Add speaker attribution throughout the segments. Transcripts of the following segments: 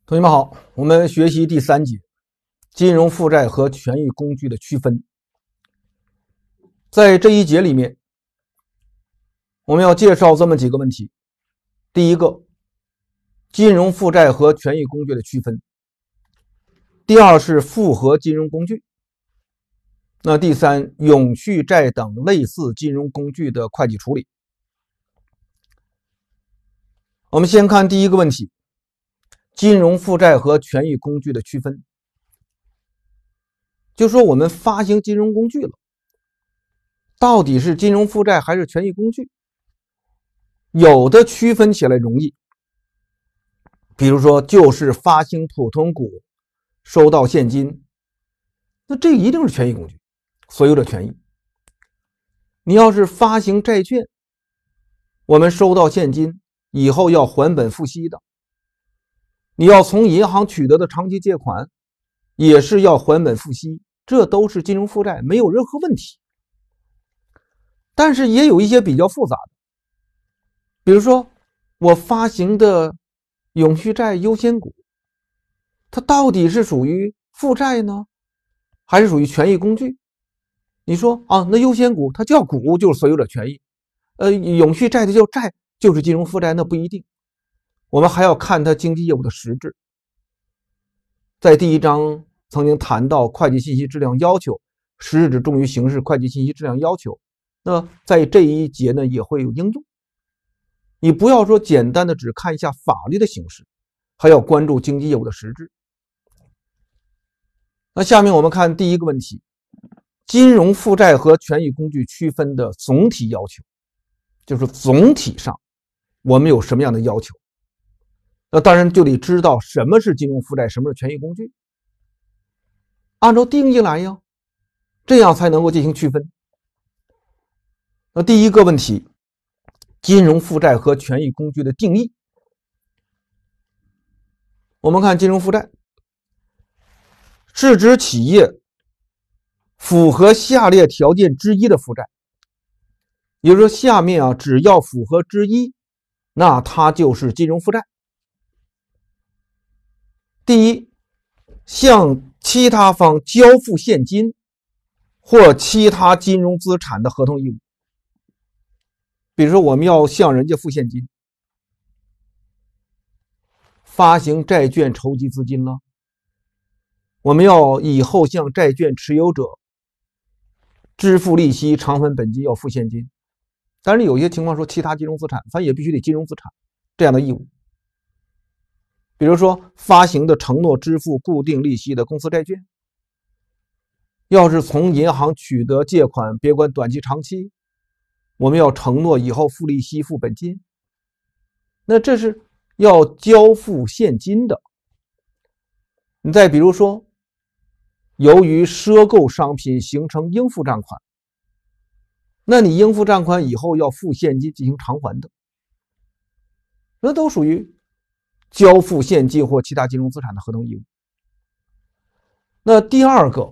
Speaker 1: 同学们好，我们学习第3节金融负债和权益工具的区分。在这一节里面，我们要介绍这么几个问题。第一个，金融负债和权益工具的区分。第二是复合金融工具。那第三，永续债等类似金融工具的会计处理。我们先看第一个问题，金融负债和权益工具的区分。就说我们发行金融工具了，到底是金融负债还是权益工具？有的区分起来容易，比如说就是发行普通股收到现金，那这一定是权益工具，所有的权益。你要是发行债券，我们收到现金以后要还本付息的，你要从银行取得的长期借款也是要还本付息，这都是金融负债，没有任何问题。但是也有一些比较复杂的，比如说我发行的永续债优先股，它到底是属于负债呢，还是属于权益工具？你说啊，那优先股它叫股就是所有的权益，永续债的叫债就是金融负债，那不一定。我们还要看它经纪业务的实质。在第1章曾经谈到会计信息质量要求，实质重于形式会计信息质量要求，那在这一节呢也会有应用。你不要说简单的只看一下法律的形式，还要关注经纪业务的实质。那下面我们看第一个问题，金融负债和权益工具区分的总体要求，就是总体上我们有什么样的要求。那当然就得知道什么是金融负债，什么是权益工具，按照定义来呀，这样才能够进行区分。那第一个问题，金融负债和权益工具的定义。我们看金融负债是指企业符合下列条件之一的负债，也就是说下面只要符合之一，那它就是金融负债。第一，向其他方交付现金或其他金融资产的合同义务。比如说我们要向人家付现金，发行债券筹集资金了，我们要以后向债券持有者支付利息、偿还本金，要付现金。但是有些情况说其他金融资产，反正也必须得金融资产这样的义务。比如说发行的承诺支付固定利息的公司债券，要是从银行取得借款，别管短期长期，我们要承诺以后付利息付本金，那这是要交付现金的。你再比如说由于赊购商品形成应付账款，那你应付账款以后要付现金进行偿还的，那都属于交付现金或其他金融资产的合同义务。那第二个，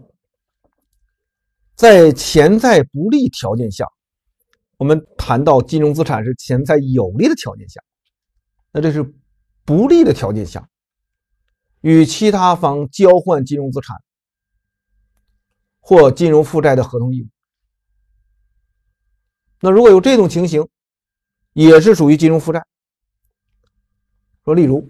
Speaker 1: 在潜在不利条件下，我们谈到金融资产是潜在有利的条件下，那这是不利的条件下与其他方交换金融资产或金融负债的合同义务。那如果有这种情形，也是属于金融负债。说例如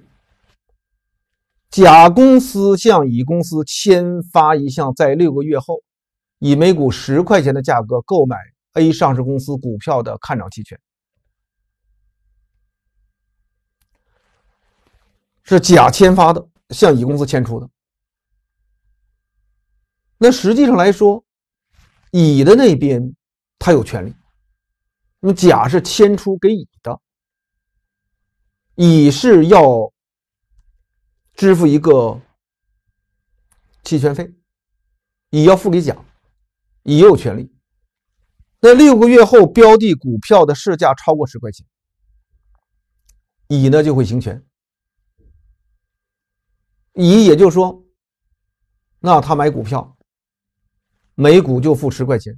Speaker 1: 甲公司向乙公司签发一项在6个月后以每股10块钱的价格购买 A 上市公司股票的看涨期权，是甲签发的，向乙公司签出的。那实际上来说，乙的那边他有权利，那么甲是签出给乙的，乙是要支付一个期权费，乙要付给甲，乙也有权利。那6个月后标的股票的市价超过10块钱，乙呢就会行权。乙也就是说，那他买股票每股就付10块钱，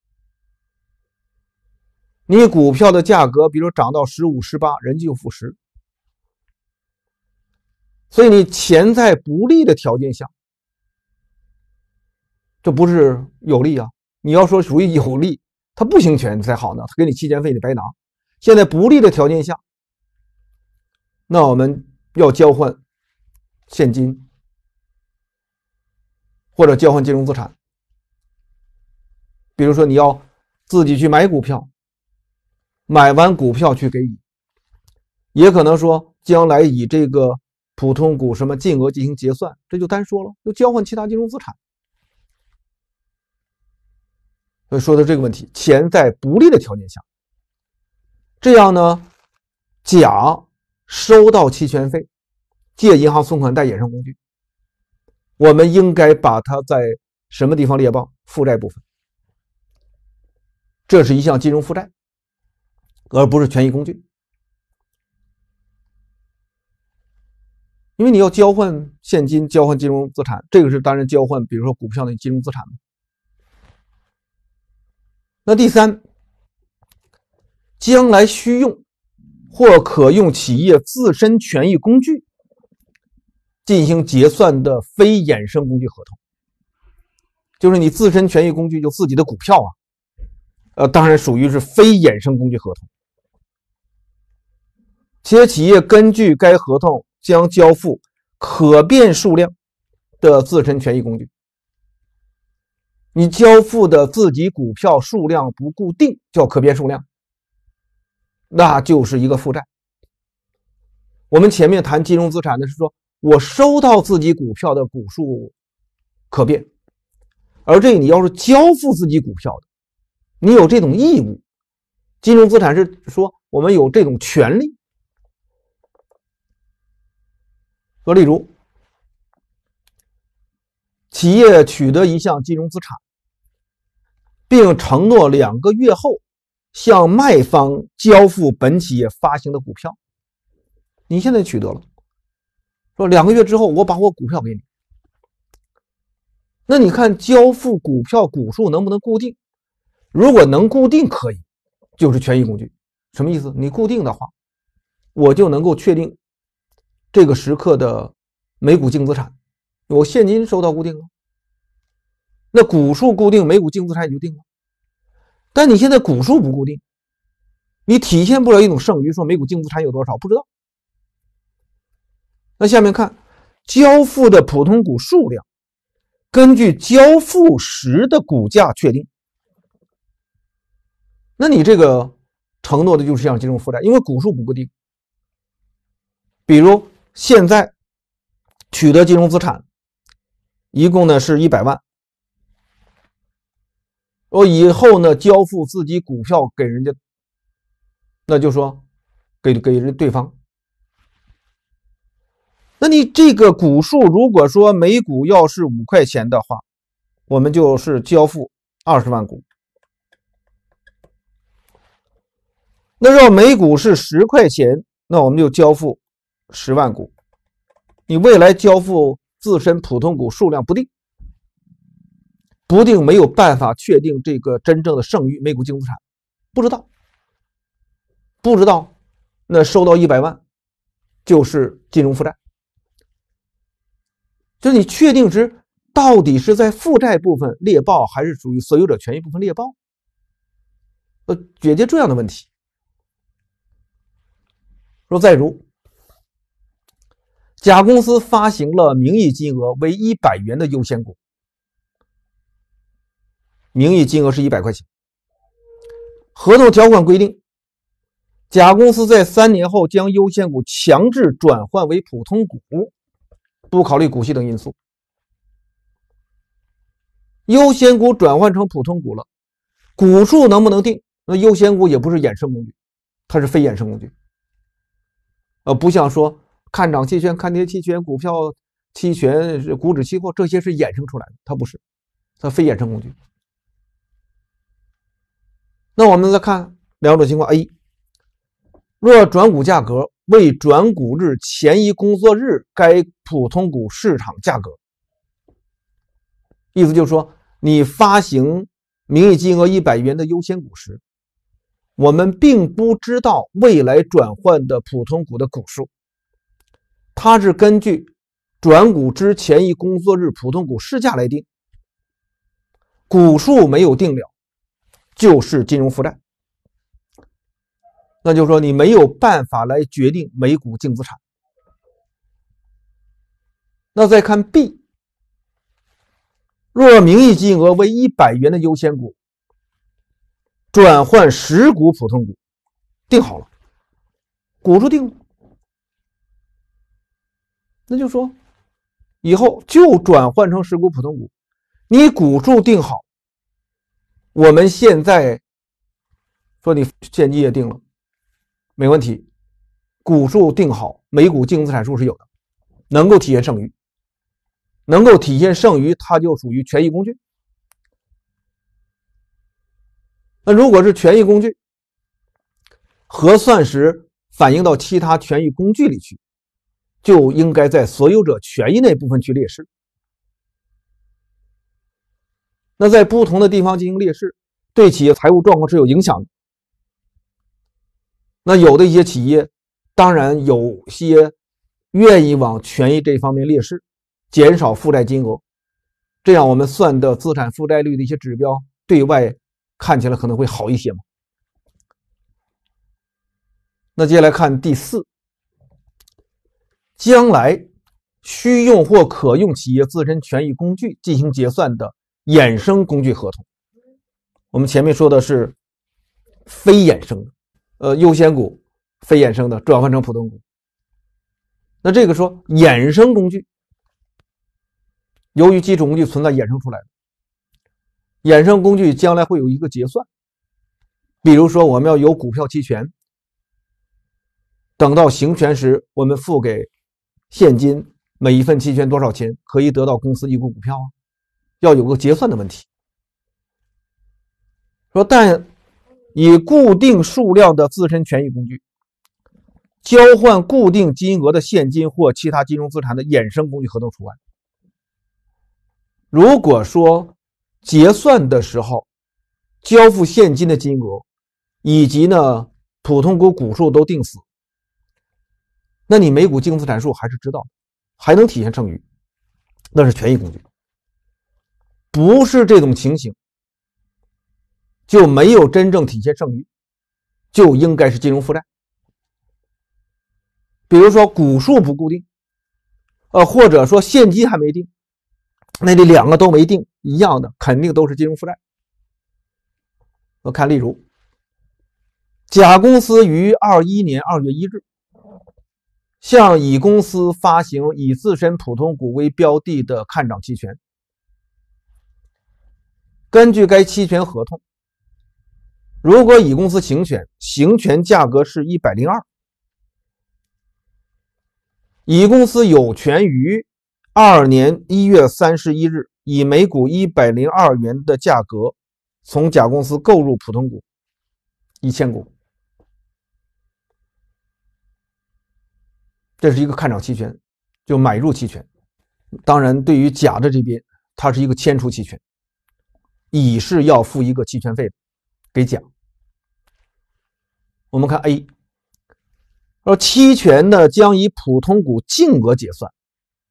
Speaker 1: 你股票的价格比如涨到15、18，人就付10。 所以你潜在不利的条件下，这不是有利啊。你要说属于有利，他不行权才好呢，他给你期权费你白拿。现在不利的条件下，那我们要交换现金或者交换金融资产。比如说你要自己去买股票，买完股票去给乙，也可能说将来以这个普通股什么净额进行结算，这就单说了，就交换其他金融资产。所以说的这个问题，潜在不利的条件下，这样呢，甲收到期权费，借银行存款贷衍生工具，我们应该把它在什么地方列报？负债部分。这是一项金融负债，而不是权益工具。因为你要交换现金，交换金融资产，这个是当然交换，比如说股票的金融资产。那第三，将来需用或可用企业自身权益工具进行结算的非衍生工具合同，就是你自身权益工具就自己的股票啊，当然属于是非衍生工具合同。且企业根据该合同将交付可变数量的自身权益工具。你交付的自己股票数量不固定，叫可变数量，那就是一个负债。我们前面谈金融资产的是说，我收到自己股票的股数可变，而这你要是交付自己股票的，你有这种义务。金融资产是说我们有这种权利。说例如，企业取得一项金融资产，并承诺2个月后向卖方交付本企业发行的股票。你现在取得了，说2个月之后我把我股票给你，那你看交付股票股数能不能固定？如果能固定可以，就是权益工具。什么意思？你固定的话，我就能够确定这个时刻的每股净资产，我现金收到固定了，那股数固定，每股净资产也就定了。但你现在股数不固定，你体现不了一种剩余，说每股净资产有多少，不知道。那下面看交付的普通股数量，根据交付时的股价确定。那你这个承诺的就是像金融负债，因为股数不固定。比如现在取得金融资产，一共呢是100万，我以后呢交付自己股票给人家，那就说给人对方。那你这个股数如果说每股要是5块钱的话，我们就是交付20万股。那要每股是10块钱，那我们就交付10万股。你未来交付自身普通股数量不定，没有办法确定这个真正的剩余每股净资产，不知道，那收到100万就是金融负债。就是你确定值到底是在负债部分列报，还是属于所有者权益部分列报？解决这样的问题。说再如，甲公司发行了名义金额为100元的优先股，名义金额是100块钱。合同条款规定，甲公司在3年后将优先股强制转换为普通股，不考虑股息等因素。优先股转换成普通股了，股数能不能定？那优先股也不是衍生工具，它是非衍生工具。不像说看涨期权、看跌期权、股票期权、股指期货，这些是衍生出来的，它不是，它非衍生工具。那我们再看2种情况 ：A， 若转股价格为转股日前一工作日该普通股市场价格，意思就是说，你发行名义金额100元的优先股时，我们并不知道未来转换的普通股的股数， 它是根据转股之前一工作日普通股市价来定，股数没有定了，就是金融负债。那就是说你没有办法来决定每股净资产。那再看 B， 若名义金额为100元的优先股转换10股普通股，定好了，股数定了，那就说以后就转换成10股普通股。你股数定好，我们现在说你现金也定了，没问题，股数定好，每股净资产数是有的，能够体现剩余，能够体现剩余，它就属于权益工具。那如果是权益工具，核算时反映到其他权益工具里去，就应该在所有者权益那部分去列示。那在不同的地方进行列示，对企业财务状况是有影响的。那有的一些企业，当然有些愿意往权益这方面列示，减少负债金额，这样我们算的资产负债率的一些指标对外看起来可能会好一些嘛。那接下来看第4，将来需用或可用企业自身权益工具进行结算的衍生工具合同。我们前面说的是非衍生的，优先股非衍生的转换成普通股。那这个说衍生工具，由于基础工具存在衍生出来的，衍生工具将来会有一个结算。比如说我们要有股票期权，等到行权时，我们付给现金，每一份期权多少钱，可以得到公司1股股票啊，要有个结算的问题。说但以固定数量的自身权益工具交换固定金额的现金或其他金融资产的衍生工具合同除外。如果说结算的时候交付现金的金额以及呢普通股股数都定死，那你每股净资产数还是知道的，还能体现剩余，那是权益工具。不是这种情形，就没有真正体现剩余，就应该是金融负债。比如说股数不固定，或者说现金还没定，那这2个都没定，一样的，肯定都是金融负债。我看例如，甲公司于21年2月1日向乙公司发行以自身普通股为标的的看涨期权。根据该期权合同，如果乙公司行权，行权价格是102，乙公司有权于22年1月31日以每股102元的价格从甲公司购入普通股1000股。这是一个看涨期权，就买入期权。当然对于甲的这边，它是一个迁出期权，乙是要付一个期权费的给甲。我们看 A， 说期权呢将以普通股净额结算，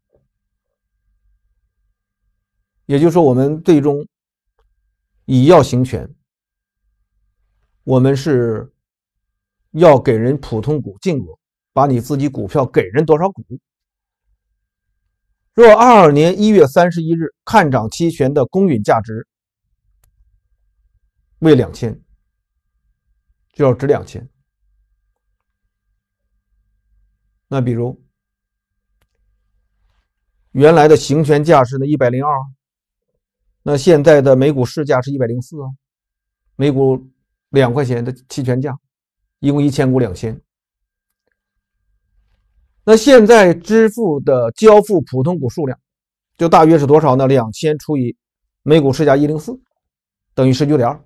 Speaker 1: 也就是说我们最终乙要行权，我们是要给人普通股净额，把你自己股票给人多少股。若22年1月31日看涨期权的公允价值为2000，就要值2000。那比如原来的行权价是102，那现在的每股市价是104啊，每股2块钱的期权价，一共1000股2000。那现在支付的交付普通股数量就大约是多少呢？2000除以每股市价104，等于19.2。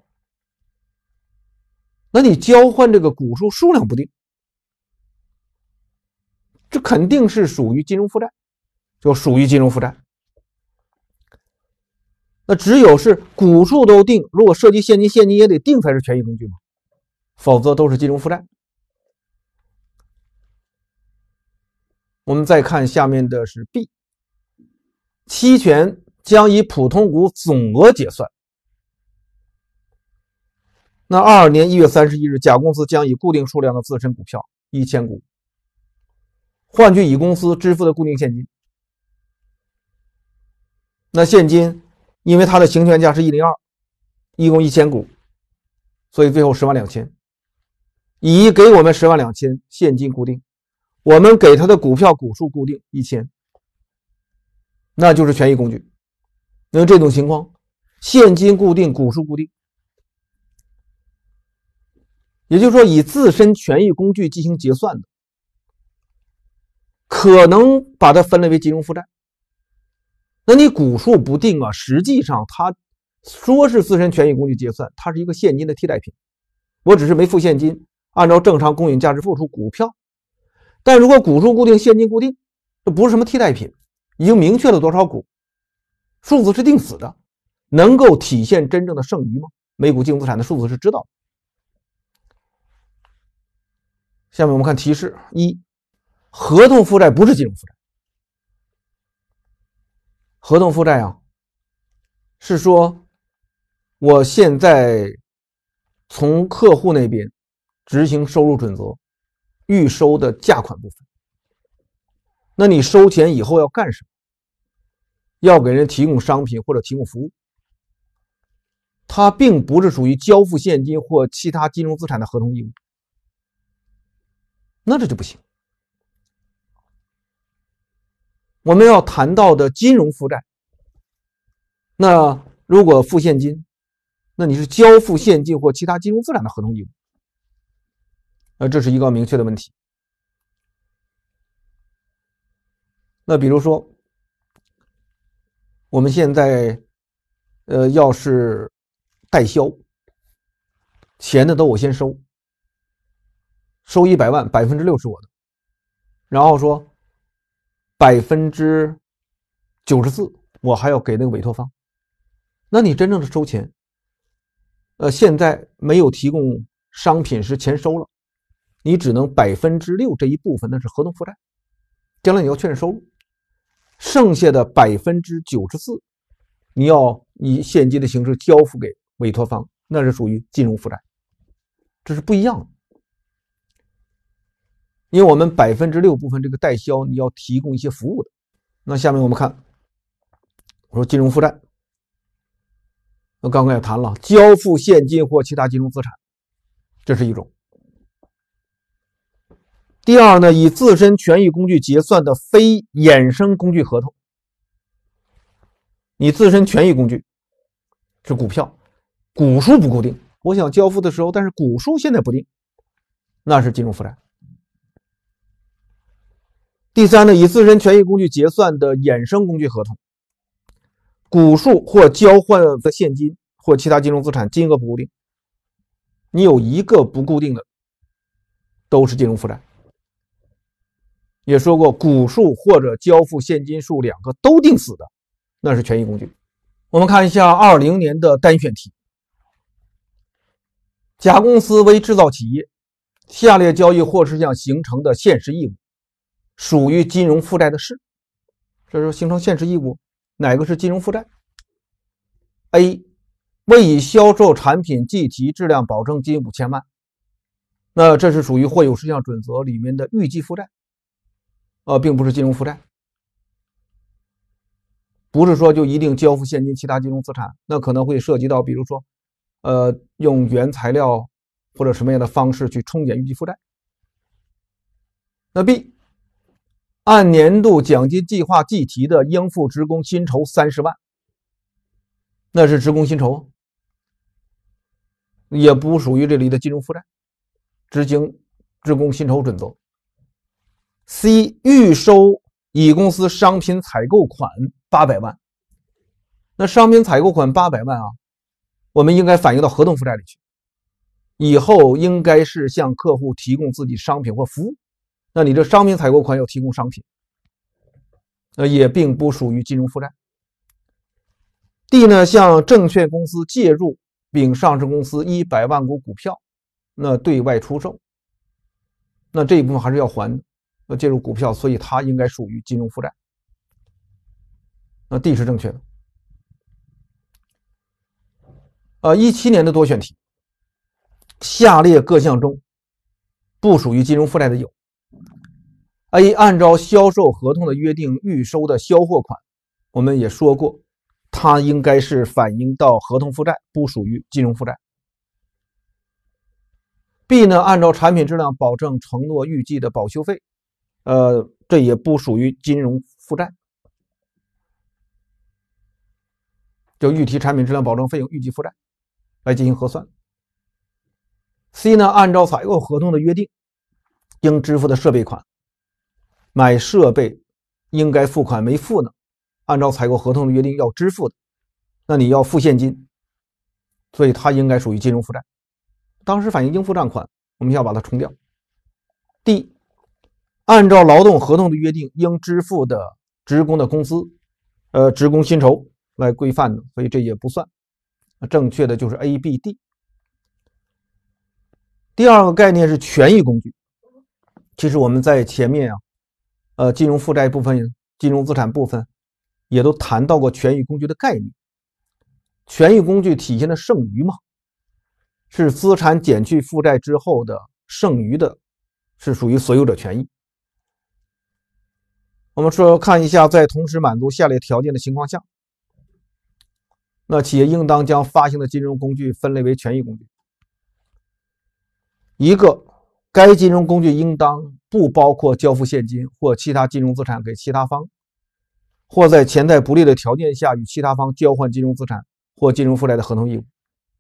Speaker 1: 那你交换这个股数数量不定，这肯定是属于金融负债，就属于金融负债。那只有是股数都定，如果涉及现金，现金也得定才是权益工具嘛，否则都是金融负债。 我们再看下面的是 B， 期权将以普通股总额结算。那22年1月31日，甲公司将以固定数量的自身股票1000股换取乙公司支付的固定现金。那现金因为它的行权价是102，一共1000股，所以最后102000。乙给我们102000现金固定，我们给他的股票股数固定1000，那就是权益工具。因为这种情况，现金固定，股数固定，也就是说以自身权益工具进行结算的，可能把它分类为金融负债。那你股数不定啊，实际上它说是自身权益工具结算，它是一个现金的替代品，我只是没付现金，按照正常公允价值付出股票。但如果股数固定，现金固定，这不是什么替代品，已经明确了多少股，数字是定死的，能够体现真正的剩余吗？每股净资产的数字是知道的。下面我们看提示：一，合同负债不是金融负债。合同负债啊，是说我现在从客户那边执行收入准则预收的价款部分。那你收钱以后要干什么？要给人提供商品或者提供服务，它并不是属于交付现金或其他金融资产的合同义务，那这就不行。我们要谈到的金融负债，那如果付现金，那你是交付现金或其他金融资产的合同义务，这是一个明确的问题。那比如说我们现在要是代销，钱呢都我先收100万，6%是我的，然后说94%我还要给那个委托方。那你真正的收钱，现在没有提供商品时钱收了，你只能6%这一部分，那是合同负债，将来你要确认收入，剩下的94%你要以现金的形式交付给委托方，那是属于金融负债，这是不一样的。因为我们6%部分这个代销你要提供一些服务的。那下面我们看，我说金融负债，我刚刚也谈了，交付现金或其他金融资产，这是一种。第二呢，以自身权益工具结算的非衍生工具合同。你自身权益工具是股票，股数不固定，我想交付的时候，但是股数现在不定，那是金融负债。第三呢，以自身权益工具结算的衍生工具合同，股数或交换的现金或其他金融资产金额不固定，你有一个不固定的都是金融负债。也说过，股数或者交付现金数两个都定死的，那是权益工具。我们看一下20年的单选题，甲公司为制造企业，下列交易或事项形成的现实义务属于金融负债的事，这是形成现实义务，哪个是金融负债？ A， 为以销售产品计提质量保证金5000万，那这是属于或有事项准则里面的预计负债，并不是金融负债。不是说就一定交付现金其他金融资产，那可能会涉及到比如说用原材料或者什么样的方式去冲减预计负债。那 B， 按年度奖金计划计提的应付职工薪酬30万，那是职工薪酬，也不属于这里的金融负债，执行职工薪酬准则。C， 预收乙公司商品采购款800万，那商品采购款800万啊，我们应该反映到合同负债里去，以后应该是向客户提供自己商品或服务，那你这商品采购款要提供商品，也并不属于金融负债。D 呢，向证券公司借入并上市公司100万股股票，那对外出售，那这一部分还是要还的， 介入股票，所以它应该属于金融负债。那 D 是正确的。17年的多选题，下列各项中不属于金融负债的有 ：A. 按照销售合同的约定预收的销货款，我们也说过，它应该是反映到合同负债，不属于金融负债。B 呢，按照产品质量保证承诺预计的保修费，这也不属于金融负债，就预提产品质量保证费用预计负债来进行核算。C 呢，按照采购合同的约定应支付的设备款，买设备应该付款没付呢，按照采购合同的约定要支付的，那你要付现金，所以它应该属于金融负债。当时反映应付账款，我们要把它冲掉。D. 按照劳动合同的约定应支付的职工的工资，职工薪酬来规范的，所以这也不算。正确的就是 A、B、D。第二个概念是权益工具。其实我们在前面金融负债部分、金融资产部分也都谈到过权益工具的概念。权益工具体现的剩余嘛，是资产减去负债之后的剩余的，是属于所有者权益。我们说看一下，在同时满足下列条件的情况下，那企业应当将发行的金融工具分类为权益工具。一个，该金融工具应当不包括交付现金或其他金融资产给其他方，或在潜在不利的条件下与其他方交换金融资产或金融负债的合同义务。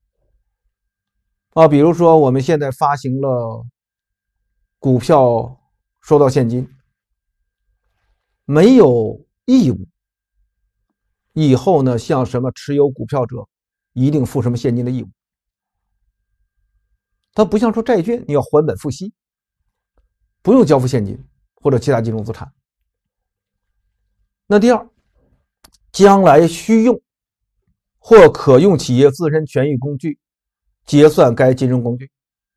Speaker 1: 比如说我们现在发行了股票收到现金，没有义务以后呢向什么持有股票者一定付什么现金的义务。它不像说债券你要还本付息，不用交付现金或者其他金融资产。那第二，将来需用或可用企业自身权益工具结算该金融工具，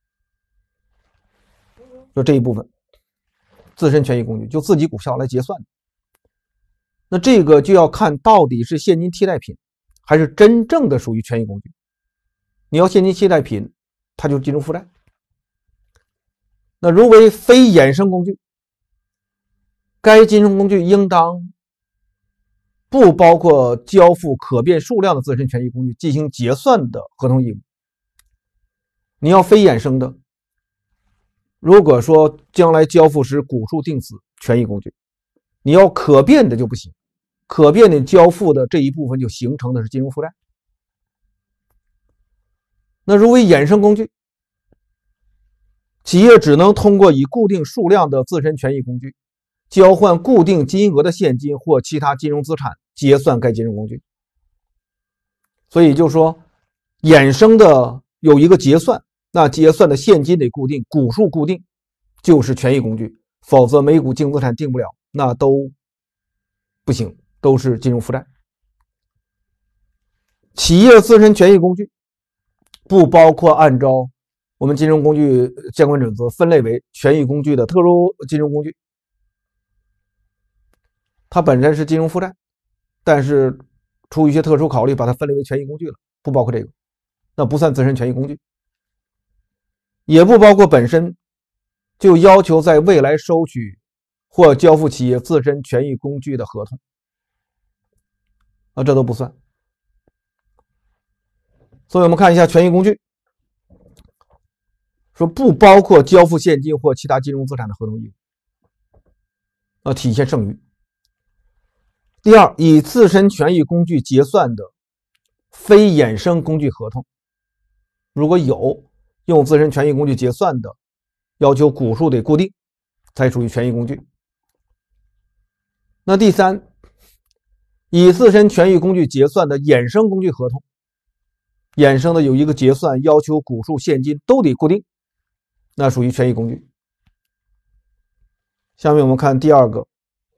Speaker 1: 就这一部分自身权益工具就自己股票来结算。那这个就要看到底是现金替代品还是真正的属于权益工具。你要现金替代品，它就是金融负债。那如为非衍生工具，该金融工具应当不包括交付可变数量的自身权益工具进行结算的合同义务。你要非衍生的，如果说将来交付时股数定死权益工具，你要可变的就不行，可变的交付的这一部分就形成的是金融负债。那如为衍生工具，企业只能通过以固定数量的自身权益工具交换固定金额的现金或其他金融资产结算该金融工具。所以就说衍生的有一个结算，那结算的现金得固定，股数固定，就是权益工具，否则每股净资产定不了，那都不行，都是金融负债。企业自身权益工具不包括按照我们金融工具监管准则分类为权益工具的特殊金融工具，它本身是金融负债，但是出于一些特殊考虑把它分类为权益工具了，不包括这个，那不算自身权益工具。也不包括本身就要求在未来收取或交付企业自身权益工具的合同，这都不算。所以我们看一下权益工具，说不包括交付现金或其他金融资产的合同义务，体现剩余。第二，以自身权益工具结算的非衍生工具合同，如果有用自身权益工具结算的，要求股数得固定，才属于权益工具。那第三，以自身权益工具结算的衍生工具合同，衍生的有一个结算要求股数现金都得固定，那属于权益工具。下面我们看第二个，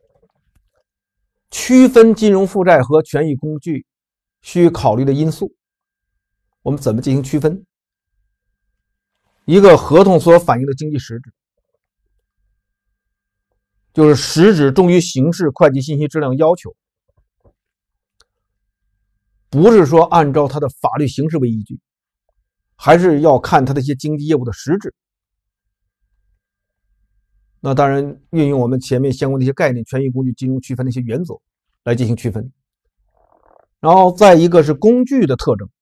Speaker 1: 区分金融负债和权益工具需考虑的因素。我们怎么进行区分？一个合同所反映的经济实质， 就是实质重于形式会计信息质量要求，不是说按照它的法律形式为依据，还是要看它的一些经纪业务的实质。那当然运用我们前面相关的一些概念，权益工具金融区分的一些原则来进行区分。然后再一个是工具的特征。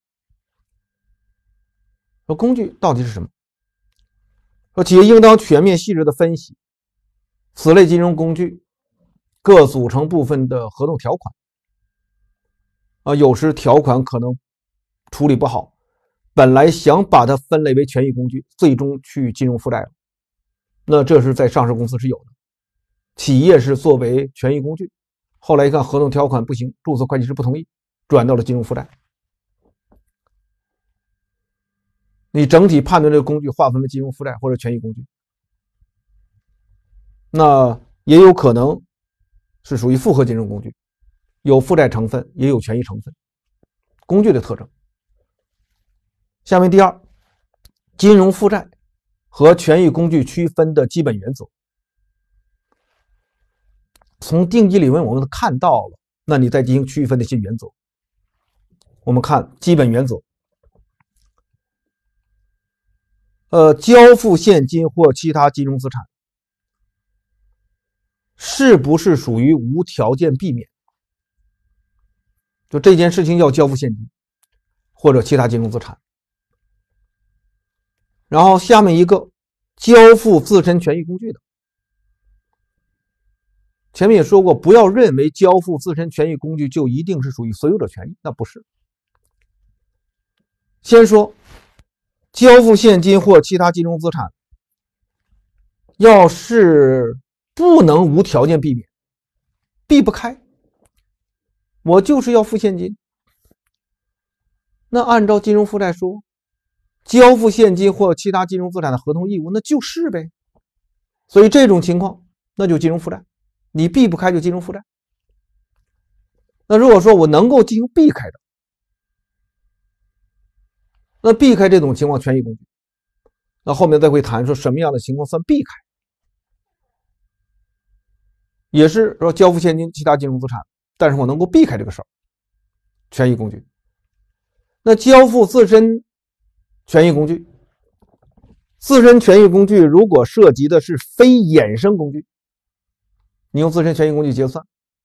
Speaker 1: 说工具到底是什么？说企业应当全面细致的分析此类金融工具各组成部分的合同条款。有时条款可能处理不好，本来想把它分类为权益工具，最终去金融负债了。那这是在上市公司是有的，企业是作为权益工具，后来一看合同条款不行，注册会计师不同意，转到了金融负债。你整体判断这个工具划分为金融负债或者权益工具，那也有可能是属于复合金融工具，有负债成分也有权益成分。工具的特征。下面第二，金融负债和权益工具区分的基本原则。从定义里面我们看到了，那你再进行区分的一些原则。我们看基本原则。交付现金或其他金融资产是不是属于无条件避免？就这件事情要交付现金或者其他金融资产。然后下面一个交付自身权益工具的。前面也说过，不要认为交付自身权益工具就一定是属于所有者权益，那不是。先说交付现金或其他金融资产，要是不能无条件避免，避不开，我就是要付现金，那按照金融负债说，交付现金或其他金融资产的合同义务，那就是呗。所以这种情况那就金融负债，你避不开就金融负债。那如果说我能够进行避开的，那避开这种情况权益工具，那后面再会谈说什么样的情况算避开，也是说交付现金其他金融资产，但是我能够避开这个事儿，权益工具。那交付自身权益工具，自身权益工具如果涉及的是非衍生工具，你用自身权益工具结算，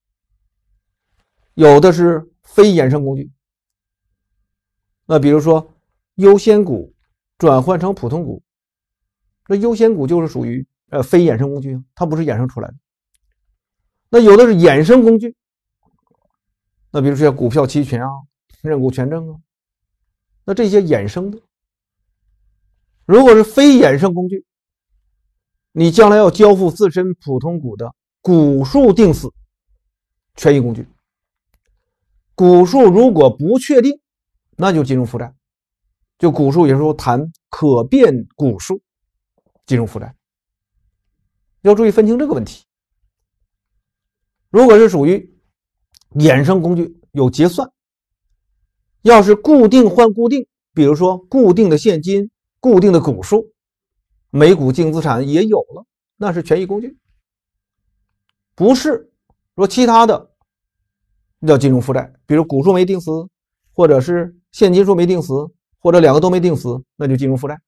Speaker 1: 有的是非衍生工具，那比如说优先股转换成普通股，那优先股就是属于非衍生工具，它不是衍生出来的。那有的是衍生工具，那比如说像股票期权啊、认股权证啊，那这些衍生的，如果是非衍生工具，你将来要交付自身普通股的股数定死权益工具，股数如果不确定，那就金融负债。就股数有时候谈可变股数金融负债，要注意分清这个问题。如果是属于衍生工具，有结算，要是固定换固定，比如说固定的现金、固定的股数，每股净资产也有了，那是权益工具。不是说其他的叫金融负债，比如股数没定死，或者是现金数没定死，或者两个都没定死，那就金融负债。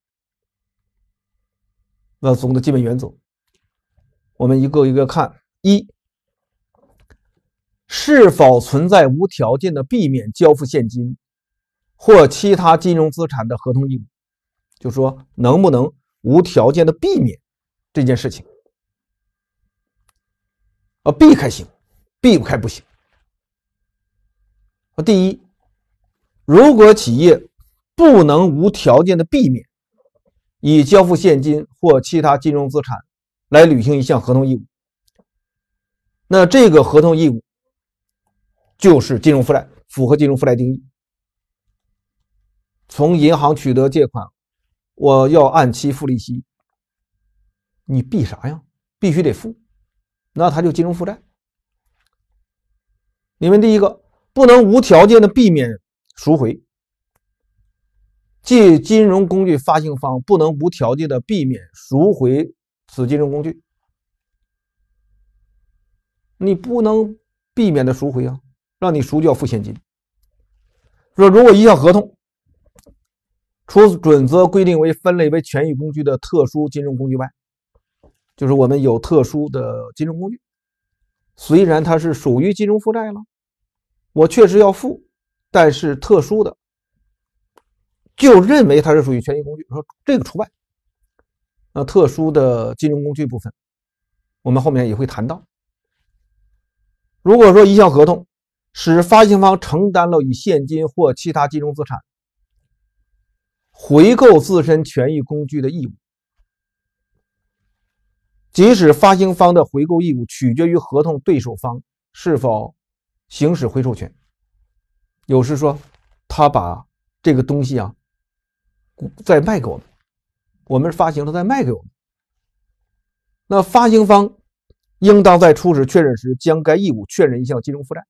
Speaker 1: 那总的基本原则我们一个一个看。一，是否存在无条件的避免交付现金或其他金融资产的合同义务，就是说能不能无条件的避免这件事情。避开行，避不开不行。第一，如果企业不能无条件的避免以交付现金或其他金融资产来履行一项合同义务，那这个合同义务就是金融负债，符合金融负债定义。从银行取得借款，我要按期付利息，你避啥呀？必须得付，那它就金融负债。你们第一个，不能无条件的避免赎回，即金融工具发行方不能无条件的避免赎回此金融工具。 你不能避免的赎回啊，让你赎就要付现金。说如果一项合同除准则规定为分类为权益工具的特殊金融工具外，就是我们有特殊的金融工具，虽然它是属于金融负债了，我确实要付，但是特殊的就认为它是属于权益工具，说这个除外。特殊的金融工具部分我们后面也会谈到。如果说一项合同使发行方承担了以现金或其他金融资产回购自身权益工具的义务，即使发行方的回购义务取决于合同对手方是否行使回售权，有时说他把这个东西再卖给我们，我们发行了再卖给我们，那发行方应当在初始确认时将该义务确认一项金融负债，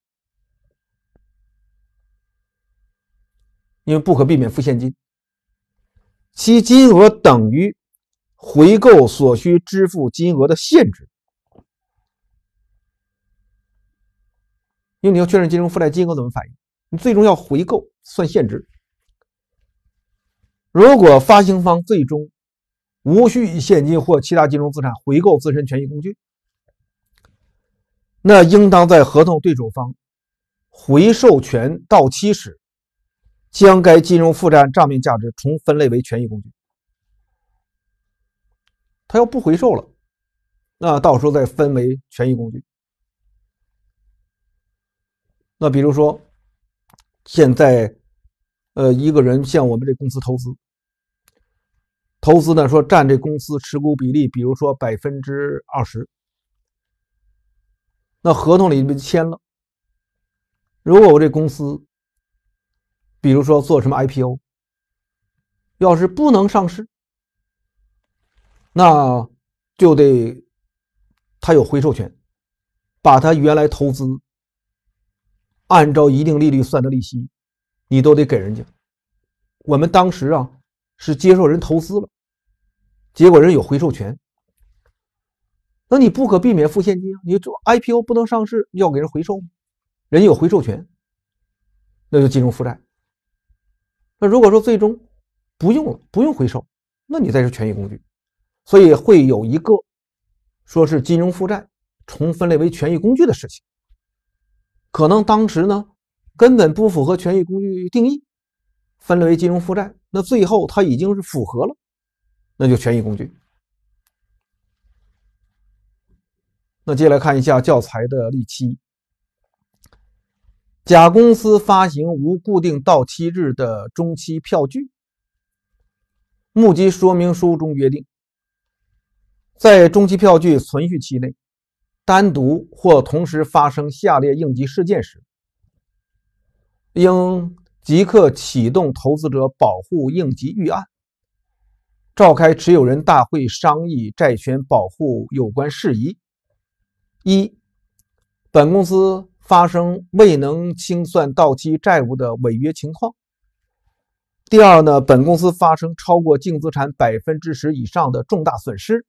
Speaker 1: 因为不可避免付现金，其金额等于回购所需支付金额的现值。因为你要确认金融负债金额怎么反映，你最终要回购算现值。如果发行方最终无需以现金或其他金融资产回购自身权益工具，那应当在合同对手方回授权到期时将该金融负债账面价值重分类为权益工具。他要不回售了，那到时候再分为权益工具。那比如说现在一个人向我们这公司投资呢，说占这公司持股比例比如说 20%， 那合同里面签了，如果我这公司比如说做什么 IPO， 要是不能上市，那就得他有回授权，把他原来投资按照一定利率算的利息你都得给人家。我们当时是接受人投资了，结果人有回授权，那你不可避免付现金，你做 IPO 不能上市，要给人回授，人有回授权，那就金融负债。那如果说最终不用了，不用回授，那你再是权益工具。所以会有一个说是金融负债重分类为权益工具的事情，可能当时呢根本不符合权益工具定义，分类为金融负债，那最后它已经是符合了，那就权益工具。那接下来看一下教材的例7，甲公司发行无固定到期日的中期票据。目击说明书中约定，在中期票据存续期内，单独或同时发生下列应急事件时，应即刻启动投资者保护应急预案，召开持有人大会商议债权保护有关事宜。一、本公司发生未能清算到期债务的违约情况。第二呢，本公司发生超过净资产 10% 以上的重大损失，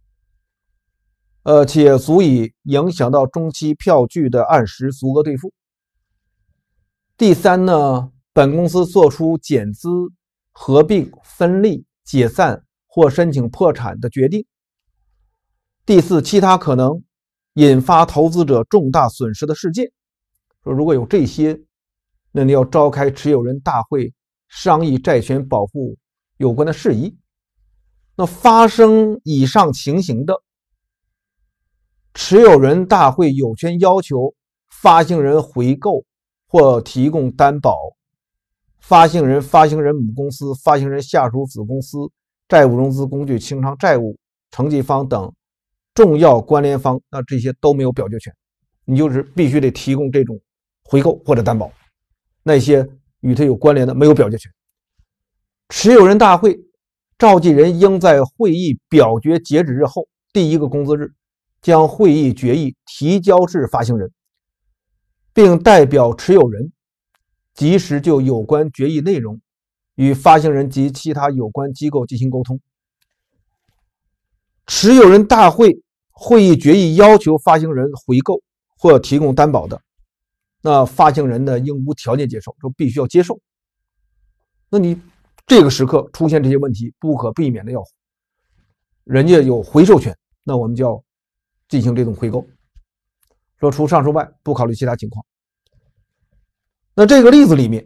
Speaker 1: 且足以影响到中期票据的按时足额兑付。第三呢，本公司作出减资、合并、分立、解散或申请破产的决定。第四，其他可能引发投资者重大损失的事件。说如果有这些，那你要召开持有人大会商议债权保护有关的事宜。那发生以上情形的，持有人大会有权要求发行人回购或提供担保，发行人、发行人母公司、发行人下属子公司、债务融资工具清偿债务承继方等重要关联方，那这些都没有表决权，你就是必须得提供这种回购或者担保，那些与它有关联的没有表决权。持有人大会召集人应在会议表决截止日后第一个工作日将会议决议提交至发行人，并代表持有人及时就有关决议内容与发行人及其他有关机构进行沟通。持有人大会会议决议要求发行人回购或提供担保的，那发行人呢应无条件接受，说必须要接受。那你这个时刻出现这些问题，不可避免的要人家有回授权，那我们就要进行这种回购。说除上述外，不考虑其他情况。那这个例子里面，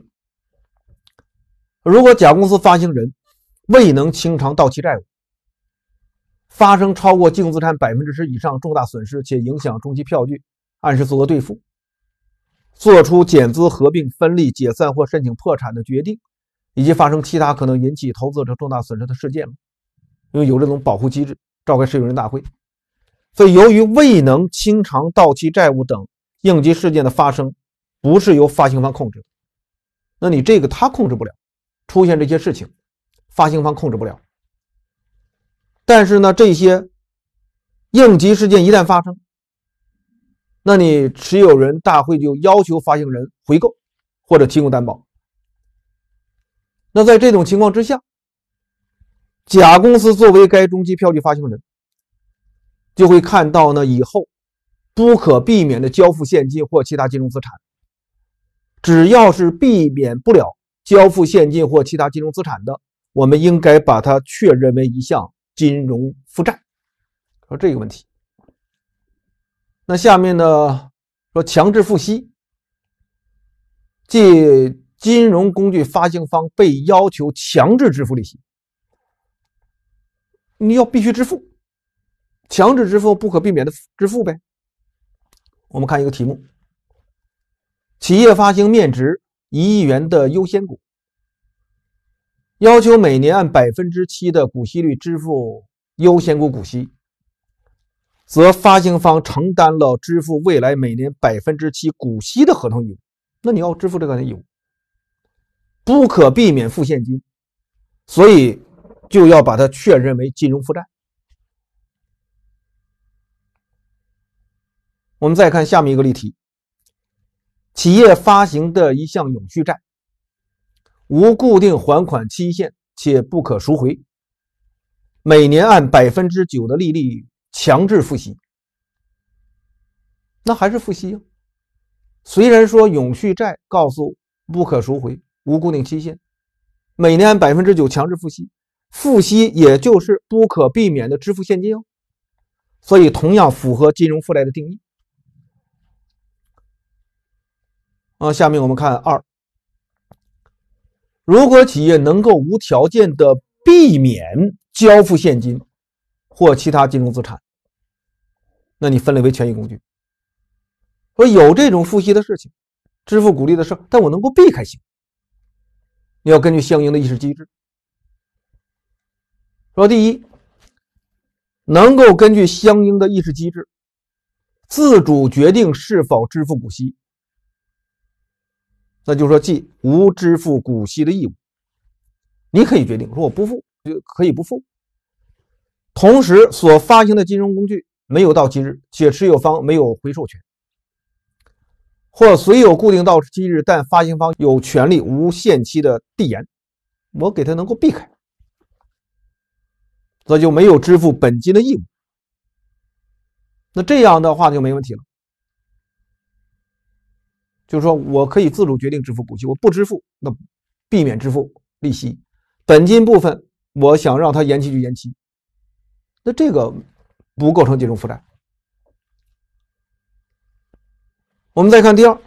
Speaker 1: 如果甲公司发行人未能清偿到期债务，发生超过净资产10%以上重大损失，且影响中期票据按时足额兑付，做出减资、合并、分立、解散或申请破产的决定，以及发生其他可能引起投资者重大损失的事件了。因为有这种保护机制，召开持有人大会。所以由于未能清偿到期债务等应急事件的发生不是由发行方控制，那你这个他控制不了，出现这些事情发行方控制不了。但是呢，这些应急事件一旦发生，那你持有人大会就要求发行人回购或者提供担保。那在这种情况之下，甲公司作为该中期票据发行人，就会看到呢以后不可避免的交付现金或其他金融资产。只要是避免不了交付现金或其他金融资产的，我们应该把它确认为一项金融负债。说这个问题。那下面呢说强制付息，即金融工具发行方被要求强制支付利息，你要必须支付，强制支付不可避免的支付呗。我们看一个题目，企业发行面值1亿元的优先股，要求每年按7%的股息率支付优先股股息，则发行方承担了支付未来每年7%股息的合同义务。那你要支付这个义务，不可避免付现金，所以就要把它确认为金融负债。我们再看下面一个例题，企业发行的一项永续债，无固定还款期限且不可赎回，每年按9%的利率强制付息。那还是付息啊。虽然说永续债告诉不可赎回，无固定期限，每年按9%强制付息，付息也就是不可避免的支付现金哦，所以同样符合金融负债的定义。下面我们看2，如果企业能够无条件的避免交付现金或其他金融资产，那你分类为权益工具。说有这种付息的事情，支付股利的事，但我能够避开行，你要根据相应的议事机制。说第一，能够根据相应的议事机制自主决定是否支付股息，那就是说即无支付股息的义务，你可以决定说我不付，就可以不付。同时所发行的金融工具没有到期日，且持有方没有回授权，或虽有固定到期日，但发行方有权利无限期的递延，我给他能够避开，那就没有支付本金的义务。那这样的话就没问题了，就是说我可以自主决定支付股息，我不支付，那避免支付利息，本金部分我想让它延期就延期，那这个不构成金融负债。我们再看第2，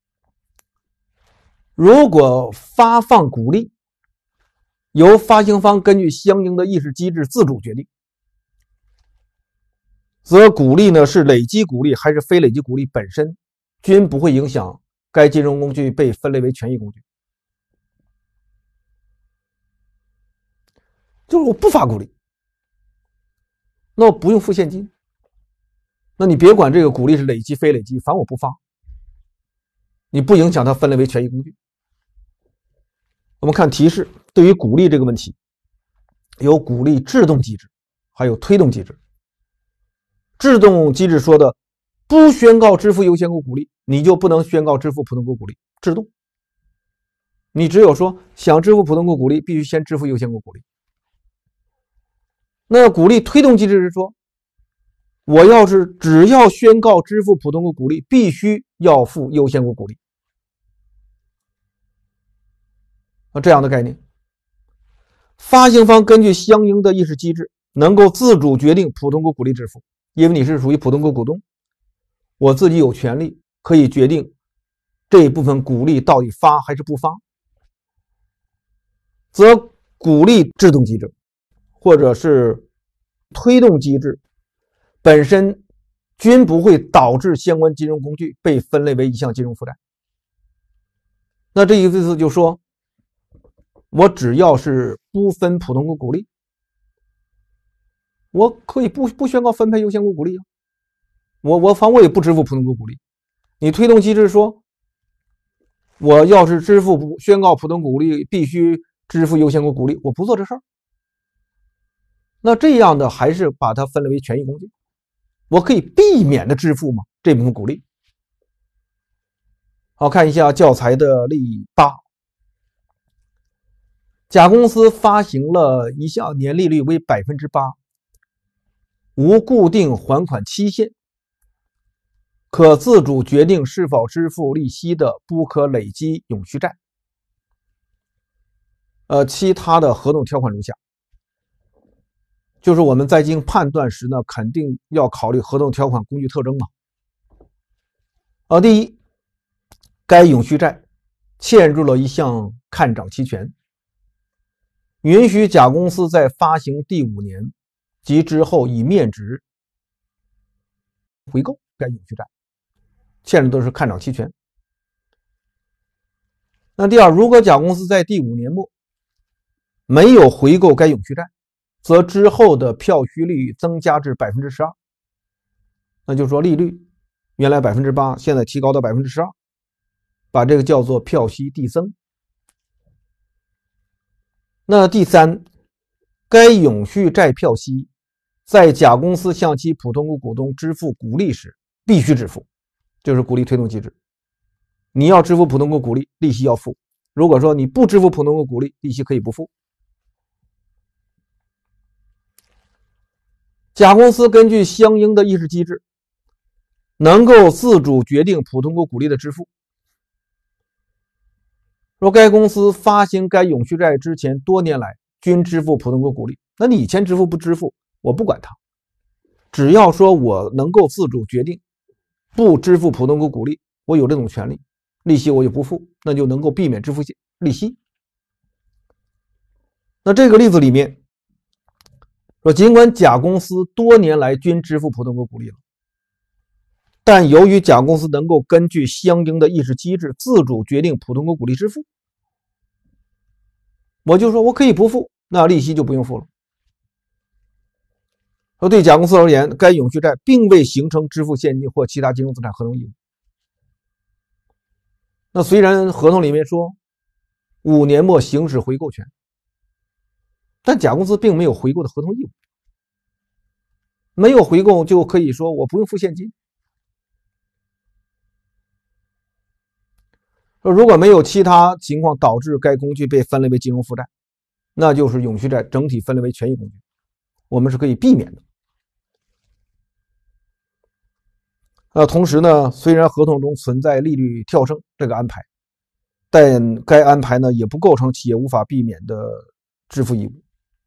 Speaker 1: 如果发放股利由发行方根据相应的议事机制自主决定，则股利呢是累积股利还是非累积股利本身均不会影响该金融工具被分类为权益工具。就是我不发股利，那我不用付现金，那你别管这个股利是累积非累积，反正我不发，你不影响它分类为权益工具。我们看提示，对于股利这个问题，有股利制动机制，还有推动机制。制动机制说的不宣告支付优先股股利，你就不能宣告支付普通股股利，制动。你只有说想支付普通股股利，必须先支付优先股股利。那股利推动机制是说， 我要是只要宣告支付普通股股利，必须要付优先股股利这样的概念。发行方根据相应的议事机制，能够自主决定普通股股利支付，因为你是属于普通股股东，我自己有权利可以决定这一部分股利到底发还是不发，则股利制动机制或者是推动机制本身均不会导致相关金融工具被分类为一项金融负债。那这意思就是说，我只要是不分普通股股利，我可以不宣告分配优先股股利啊，我也不支付普通股股利。你推动机制说，我要是宣告普通股利必须支付优先股股利，我不做这事儿。那这样的还是把它分类为权益工具，我可以避免的支付嘛这部分股利。好，看一下教材的例8。甲公司发行了一项年利率为 8%， 无固定还款期限，可自主决定是否支付利息的不可累积永续债。其他的合同条款如下，就是我们在进行判断时呢，肯定要考虑合同条款工具特征嘛。第一，该永续债嵌入了一项看涨期权，允许甲公司在发行第5年及之后以面值回购该永续债，嵌入的是看涨期权。那第二，如果甲公司在第5年末没有回购该永续债，则之后的票息率增加至 12%， 那就是说利率原来 8%， 现在提高到 12%， 把这个叫做票息递增。那第三，该永续债票息在甲公司向其普通股股东支付股利时必须支付，就是股利推动机制。你要支付普通股股利，利息要付，如果说你不支付普通股股利，利息可以不付。甲公司根据相应的议事机制，能够自主决定普通股股利的支付。若该公司发行该永续债之前多年来均支付普通股股利，那你以前支付不支付我不管它，只要说我能够自主决定不支付普通股股利，我有这种权利，利息我也不付，那就能够避免支付利息。那这个例子里面说，尽管甲公司多年来均支付普通股股利了，但由于甲公司能够根据相应的议事机制自主决定普通股股利支付，我就说我可以不付，那利息就不用付了。说对甲公司而言，该永续债并未形成支付现金或其他金融资产合同义务。那虽然合同里面说5年末行使回购权，但甲公司并没有回购的合同义务，没有回购就可以说我不用付现金。如果没有其他情况导致该工具被分类为金融负债，那就是永续债整体分类为权益工具，我们是可以避免的。同时呢，虽然合同中存在利率跳升这个安排，但该安排呢也不构成企业无法避免的支付义务。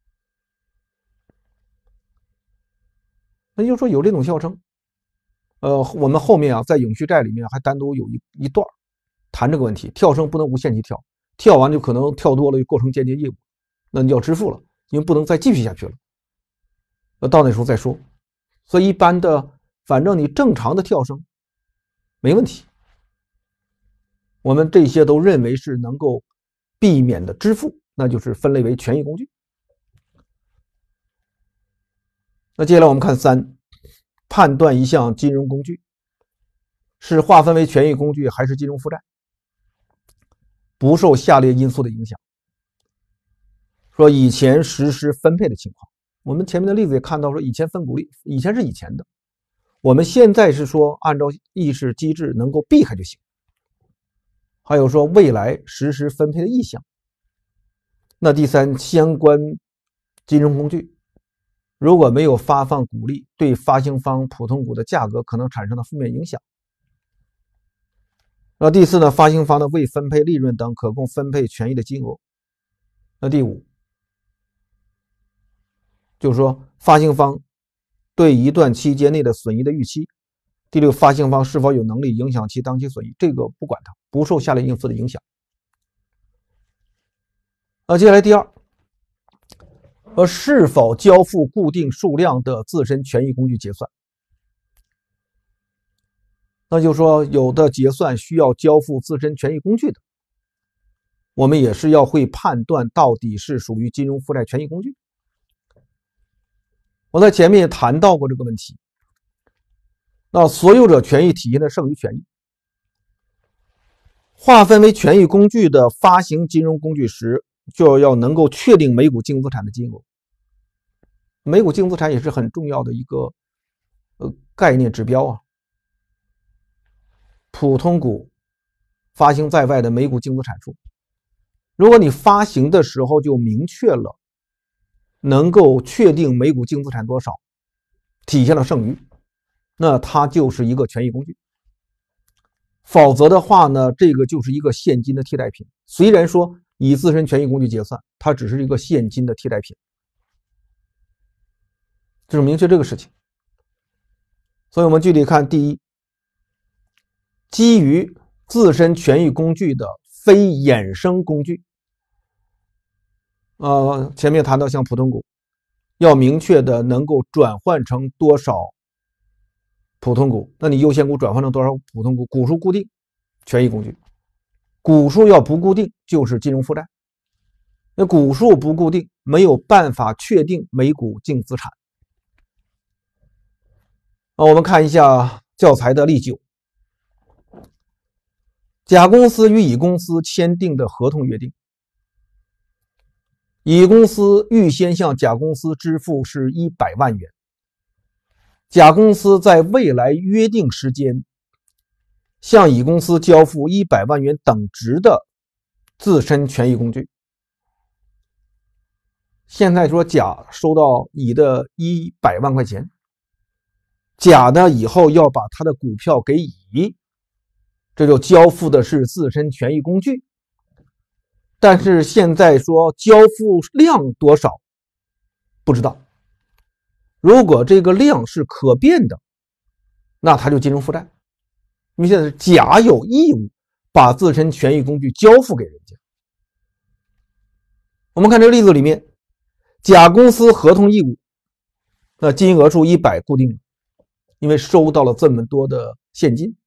Speaker 1: 那就是说有这种跳升，我们后面在永续债里面还单独有一段谈这个问题，跳升不能无限期跳，跳完就可能跳多了就构成间接义务，那你要支付了，因为不能再继续下去了。到那时候再说。所以一般的，反正你正常的跳升没问题，我们这些都认为是能够避免的支付，那就是分类为权益工具。那接下来我们看3，判断一项金融工具是划分为权益工具还是金融负债，不受下列因素的影响。说以前实施分配的情况，我们前面的例子也看到说以前分股利，以前是以前的，我们现在是说按照议事机制能够避开就行。还有说未来实施分配的意向。那第3，相关金融工具如果没有发放股利，对发行方普通股的价格可能产生的负面影响。那第四呢，发行方的未分配利润等可供分配权益的金额。那第五，就是说发行方对一段期间内的损益的预期。第六，发行方是否有能力影响其当期损益，这个不管它，不受下列因素的影响。接下来第二，是否交付固定数量的自身权益工具结算。那就是说有的结算需要交付自身权益工具的，我们也是要会判断到底是属于金融负债权益工具。我在前面也谈到过这个问题。那所有者权益体现的剩余权益，划分为权益工具的发行金融工具时，就要能够确定每股净资产的金额。每股净资产也是很重要的一个概念指标啊。普通股发行在外的每股净资产数，如果你发行的时候就明确了能够确定每股净资产多少，体现了剩余，那它就是一个权益工具。否则的话呢，这个就是一个现金的替代品。虽然说以自身权益工具结算，它只是一个现金的替代品，就是明确这个事情。所以我们具体看第一，基于自身权益工具的非衍生工具。前面谈到像普通股，要明确的能够转换成多少普通股，那你优先股转换成多少普通股，股数固定，权益工具。股数要不固定就是金融负债。那股数不固定，没有办法确定每股净资产。我们看一下教材的例9。甲公司与乙公司签订的合同约定，乙公司预先向甲公司支付是100万元，甲公司在未来约定时间向乙公司交付100万元等值的自身权益工具。现在说甲收到乙的100万块钱，甲呢以后要把他的股票给乙，这就交付的是自身权益工具。但是现在说交付量多少不知道，如果这个量是可变的，那它就金融负债。因为现在是甲有义务把自身权益工具交付给人家。我们看这个例子里面，甲公司合同义务，那金额数100固定，因为收到了这么多的现金。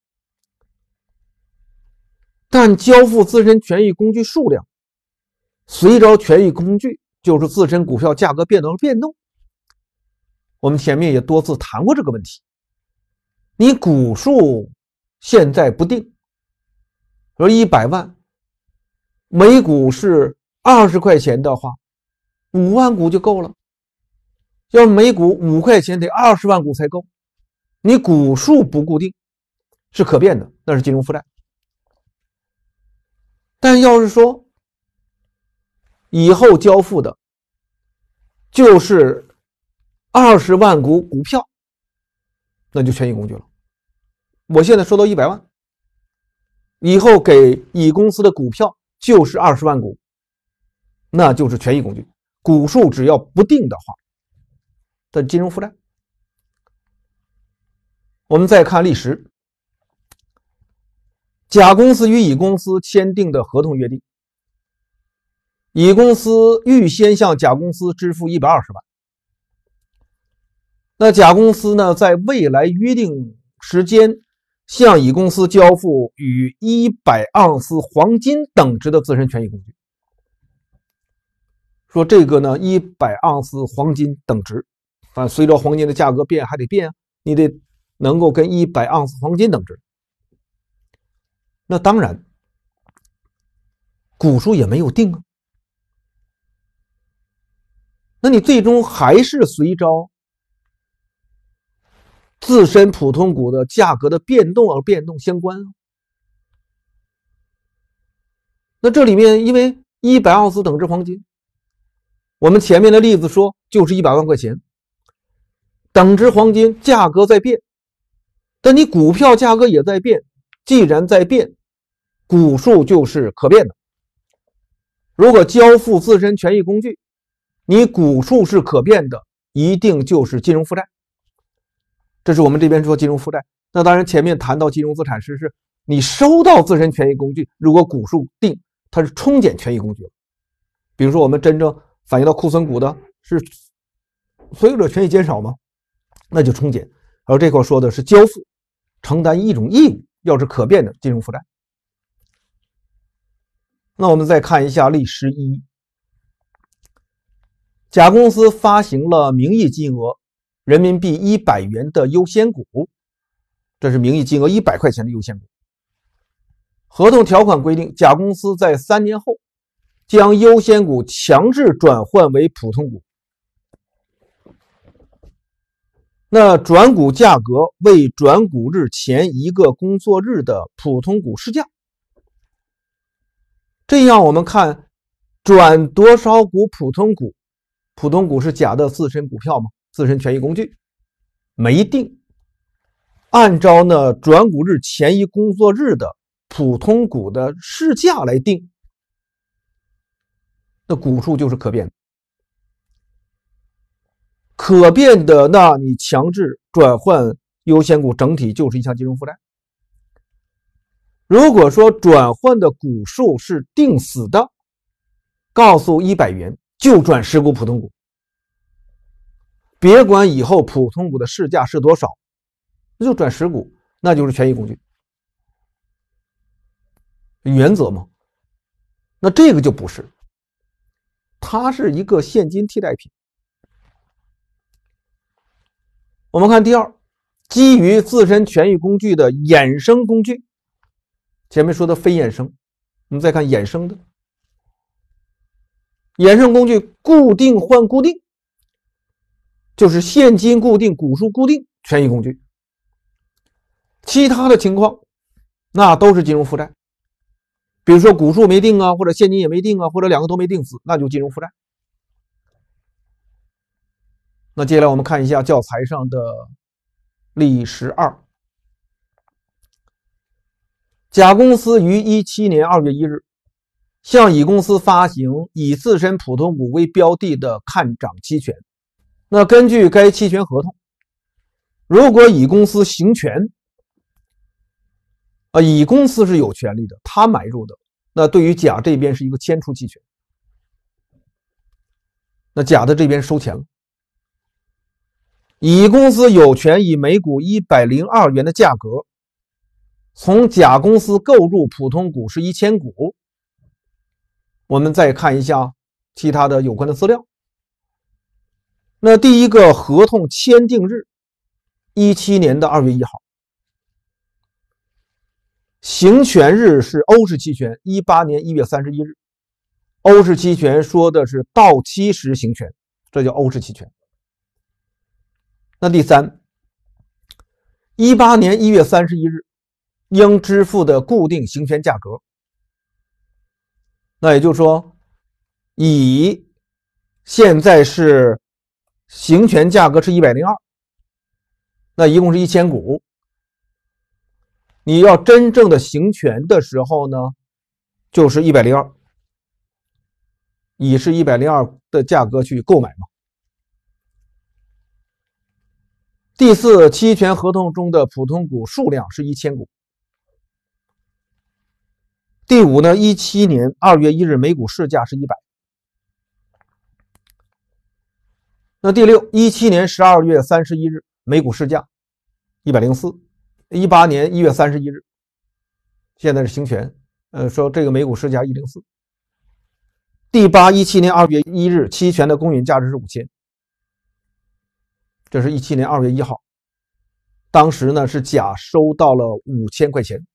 Speaker 1: 但交付自身权益工具数量随着权益工具就是自身股票价格变动而变动。我们前面也多次谈过这个问题。你股数现在不定，而100万每股是20块钱的话，5万股就够了。要每股5块钱得20万股才够。你股数不固定，是可变的，那是金融负债。但要是说以后交付的就是20万股股票，那就权益工具了。我现在收到100万，以后给乙公司的股票就是20万股，那就是权益工具。股数只要不定的话，的金融负债。我们再看例10，甲公司与乙公司签订的合同约定，乙公司预先向甲公司支付120万，那甲公司呢，在未来约定时间向乙公司交付与100盎司黄金等值的自身权益工具。说这个呢，100盎司黄金等值，随着黄金的价格变还得变，你得能够跟100盎司黄金等值。那当然股数也没有定啊，那你最终还是随着自身普通股的价格的变动而变动相关啊。那这里面因为100盎司等值黄金，我们前面的例子说就是100万块钱， 等值黄金价格在变，但你股票价格也在变，既然在变，股数就是可变的。如果交付自身权益工具，你股数是可变的，一定就是金融负债。这是我们这边说金融负债。那当然前面谈到金融资产时，是你收到自身权益工具，如果股数定，它是冲减权益工具了。比如说我们真正反映到库存股的是所有者权益减少吗？那就冲减。然后这块说的是交付，承担一种义务，要是可变的金融负债。那我们再看一下例11，甲公司发行了名义金额人民币100元的优先股，这是名义金额100块钱的优先股。合同条款规定，甲公司在3年后将优先股强制转换为普通股。那转股价格为转股日前1个工作日的普通股市价。这样我们看转多少股普通股，普通股是甲的自身股票吗？自身权益工具没定，按照呢转股日前1工作日的普通股的市价来定，那股数就是可变的。可变的，那你强制转换优先股，整体就是一项金融负债。如果说转换的股数是定死的，告诉100元就转10股普通股，别管以后普通股的市价是多少，那就转10股，那就是权益工具。原则嘛，那这个就不是，它是一个现金替代品。我们看第二，基于自身权益工具的衍生工具，前面说的非衍生，我们再看衍生的。衍生工具固定换固定，就是现金固定、股数固定权益工具。其他的情况那都是金融负债，比如说股数没定啊，或者现金也没定啊，或者两个都没定死，那就金融负债。那接下来我们看一下教材上的例12。甲公司于17年2月1日向乙公司发行以自身普通股为标的的看涨期权。那根据该期权合同，如果乙公司行权，乙公司是有权利的，他买入的，那对于甲这边是一个迁出期权，那甲的这边收钱了。乙公司有权以每股102元的价格从甲公司购入普通股是1000股。我们再看一下其他的有关的资料。那第一个合同签订日17年的2月1号，行权日是欧式期权18年1月31日。欧式期权说的是到期时行权，这叫欧式期权。那第三，18年1月31日应支付的固定行权价格，那也就是说，乙现在是行权价格是102，那一共是1000股。你要真正的行权的时候呢，就是102，乙是102的价格去购买嘛。第四，期权合同中的普通股数量是1000股。第五呢，17年2月1日每股市价是100。那第六，17年12月31日每股市价104。18年1月31日，现在是行权，说这个每股市价104。第八，17年2月1日期权的公允价值是5000。这是17年2月1号，当时呢是甲收到了5000块钱。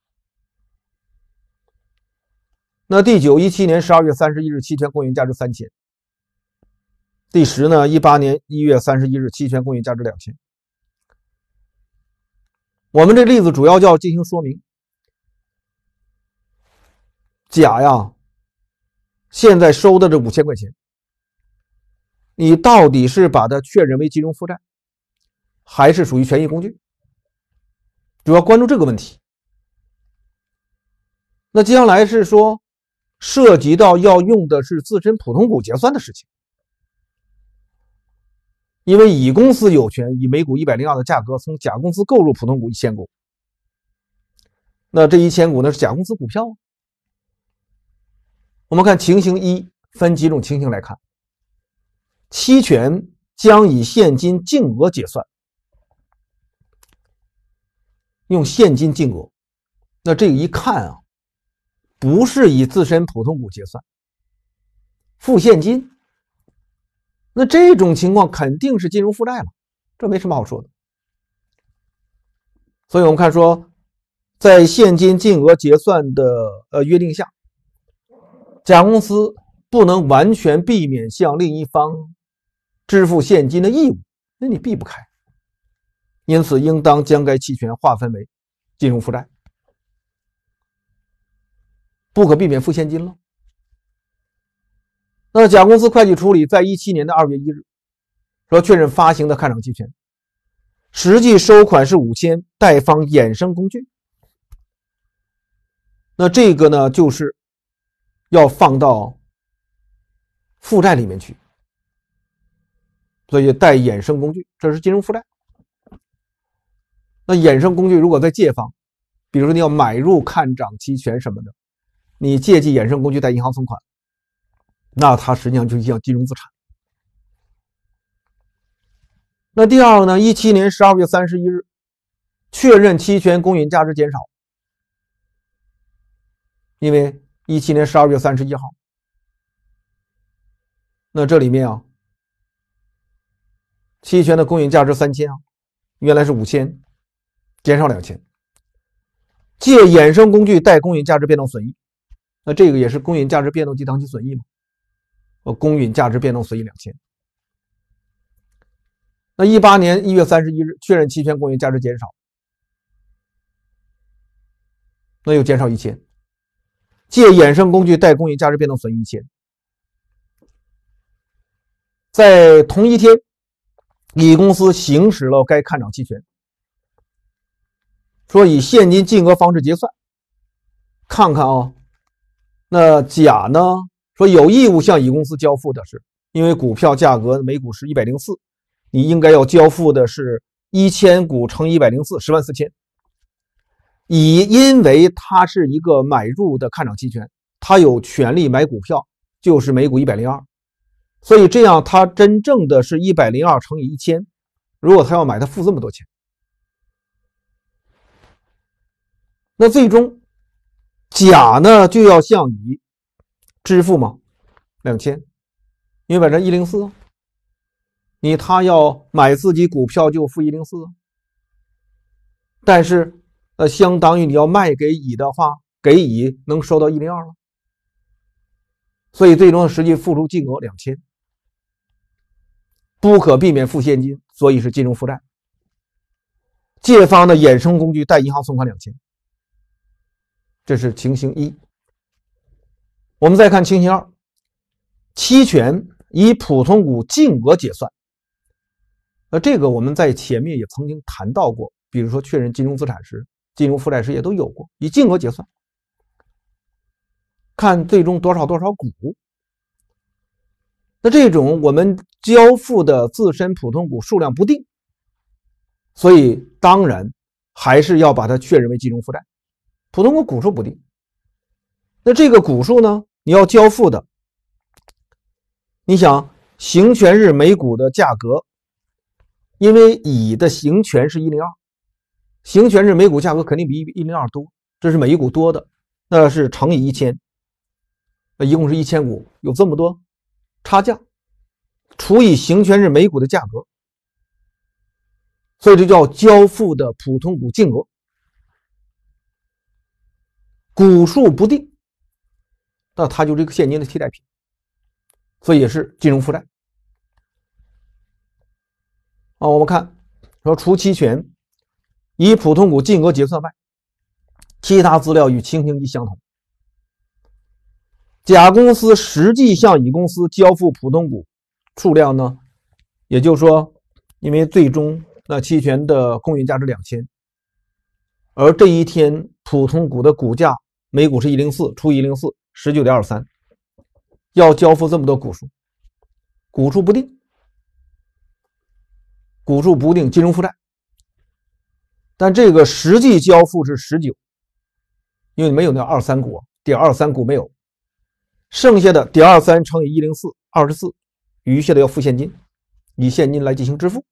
Speaker 1: 那第九，17年12月31日期权公允价值3000。第十呢，18年1月31日期权公允价值2000。我们这例子主要就要进行说明，甲呀现在收的这5000块钱，你到底是把它确认为金融负债， 还是属于权益工具？主要关注这个问题。那接下来是说涉及到要用的是自身普通股结算的事情，因为乙公司有权以每股102的价格从甲公司购入普通股1000股，那这1000股呢是甲公司股票。我们看情形一，分几种情形来看。期权将以现金净额结算，用现金净额，那这个一看啊，不是以自身普通股结算，付现金，那这种情况肯定是金融负债了，这没什么好说的。所以我们看说，在现金净额结算的约定下，甲公司不能完全避免向另一方支付现金的义务，那你避不开，因此应当将该期权划分为金融负债，不可避免付现金了。那甲公司会计处理在17年的2月1日说确认发行的看涨期权，实际收款是5000，贷方衍生工具。那这个呢，就是要放到负债里面去，所以贷衍生工具，这是金融负债。那衍生工具如果在借方，比如说你要买入看涨期权什么的，你借记衍生工具贷银行存款，那它实际上就叫金融资产。那第二个呢，17年12月31日确认期权公允价值减少，因为17年12月31号，那这里面啊，期权的公允价值3000啊，原来是5000，减少2000，借衍生工具贷公允价值变动损益，那这个也是公允价值变动及当期损益嘛，公允价值变动损益2000。那18年1月31日确认期权公允价值减少，那又减少1000，借衍生工具贷公允价值变动损益1000。在同一天，乙公司行使了该看涨期权，说以现金净额方式结算。看看啊，那甲呢说有义务向乙公司交付的是，因为股票价格每股是104，你应该要交付的是1000股乘104 104,000。乙因为他是一个买入的看涨期权，他有权利买股票，就是每股102，所以这样他真正的是102乘以1000，如果他要买，他付这么多钱。那最终甲呢就要向乙支付吗？2000，因为104啊，他要买自己股票就付104啊，但是相当于你要卖给乙的话，给乙能收到102了，所以最终实际付出金额2000，不可避免付现金，所以是金融负债。借方的衍生工具贷银行存款2000，这是情形一。我们再看情形二，期权以普通股净额结算。这个我们在前面也曾经谈到过，比如说确认金融资产时、金融负债时也都有过，以净额结算，看最终多少股。那这种我们交付的自身普通股数量不定，所以当然还是要把它确认为金融负债。普通股股数不定，那这个股数呢，你要交付的，你想行权日每股的价格，因为乙的行权是102，行权日每股价格肯定比102多，这是每一股多的，那是乘以1000，那一共是1000股，有这么多差价，除以行权日每股的价格，所以这叫交付的普通股净额。股数不定，那它就是一个现金的替代品，所以也是金融负债。我们看说除期权以普通股净额结算外，其他资料与情形一相同。甲公司实际向乙公司交付普通股数量呢，也就是说，因为最终那期权的公允价值2000，而这一天普通股的股价每股是104除以104 19.23，要交付这么多股数，股数不定，金融负债，但这个实际交付是19，因为没有那23股，点23股没有，剩下的点23乘以104 24，余下的要付现金，以现金来进行支付。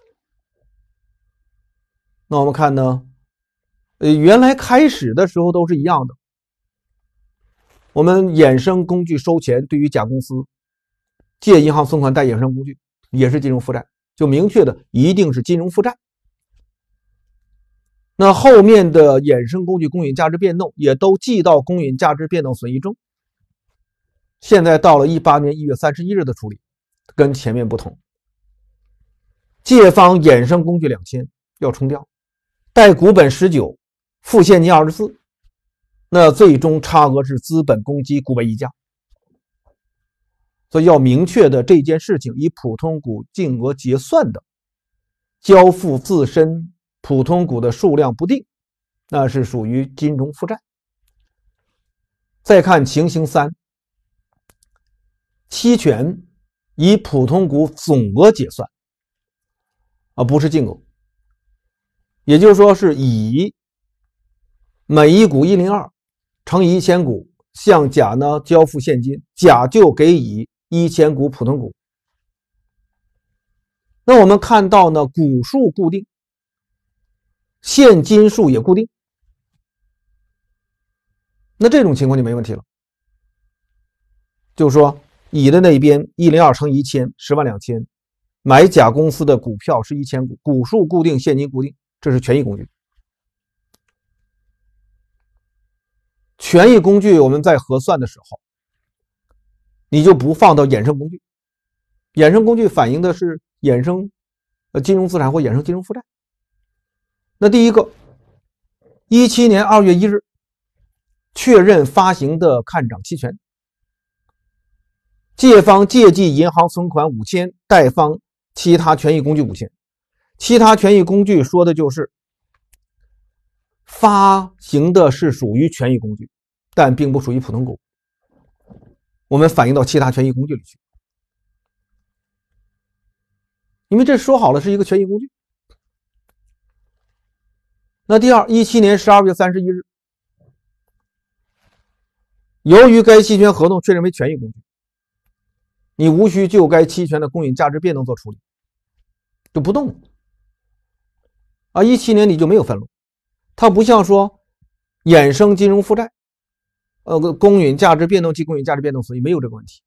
Speaker 1: 那我们看呢，原来开始的时候都是一样的，我们衍生工具收钱对于甲公司借银行存款贷衍生工具也是金融负债，就明确的一定是金融负债。那后面的衍生工具公允价值变动也都记到公允价值变动损益中。现在到了18年1月31日的处理，跟前面不同，借方衍生工具2000要冲掉，贷股本19，付现金24，那最终差额是资本公积股本溢价。所以要明确的这件事情以普通股净额结算的，交付自身普通股的数量不定，那是属于金融负债。再看情形3，期权以普通股总额结算，而不是净额，也就是说是以每一股102乘以1000股向甲呢交付现金，甲就给乙1000股普通股。那我们看到呢，股数固定，现金数也固定，那这种情况就没问题了。就是说乙的那边102乘以1000 102000，买甲公司的股票是1000股，股数固定，现金固定，这是权益工具。权益工具我们在核算的时候，你就不放到衍生工具，衍生工具反映的是衍生金融资产或衍生金融负债。那第一个，17年2月1日确认发行的看涨期权，借方借记银行存款5000，贷方其他权益工具5000。其他权益工具说的就是发行的是属于权益工具，但并不属于普通股，我们反映到其他权益工具里去，因为这说好了是一个权益工具。那第二，17年12月31日，由于该期权合同确认为权益工具，你无需就该期权的公允价值变动做处理，就不动了。17年你就没有分录，它不像说衍生金融负债，公允价值变动及公允价值变动损益没有这个问题。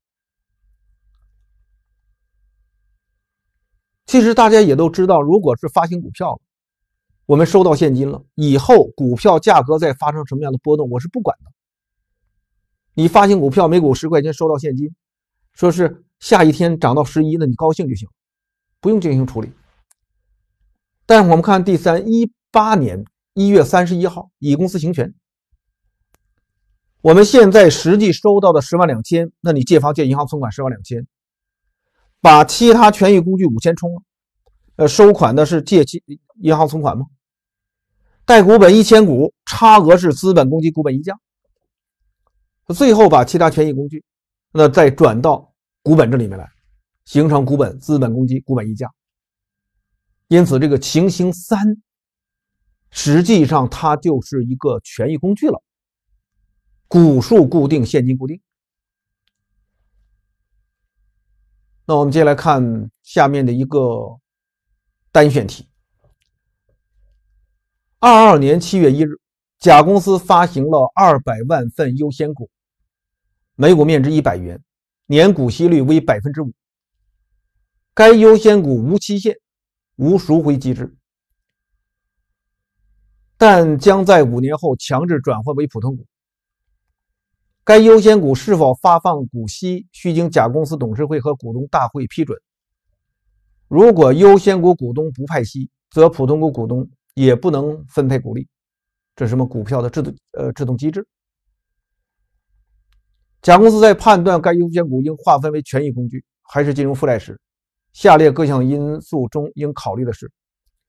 Speaker 1: 其实大家也都知道，如果是发行股票了，我们收到现金了，以后股票价格再发生什么样的波动，我是不管的。你发行股票每股10块钱收到现金，说是下一天涨到11，那你高兴就行，不用进行处理。但我们看第三，18年1月31号，乙公司行权，我们现在实际收到的102000，那你借方借银行存款102000，把其他权益工具5000冲了，收款的是借银行存款吗？贷股本1000股，差额是资本公积股本溢价，最后把其他权益工具那再转到股本这里面来，形成股本、资本公积股本溢价。因此这个情形3实际上它就是一个权益工具了，股数固定，现金固定。那我们接下来看下面的一个单选题。22年7月1日，甲公司发行了200万份优先股，每股面值100元，年股息率为 5%。 该优先股无期限，无赎回机制，但将在5年后强制转换为普通股。该优先股是否发放股息，需经甲公司董事会和股东大会批准。如果优先股股东不派息，则普通股股东也不能分配股利，这是什么股票的制动机制。甲公司在判断该优先股应划分为权益工具还是金融负债时，下列各项因素中应考虑的是：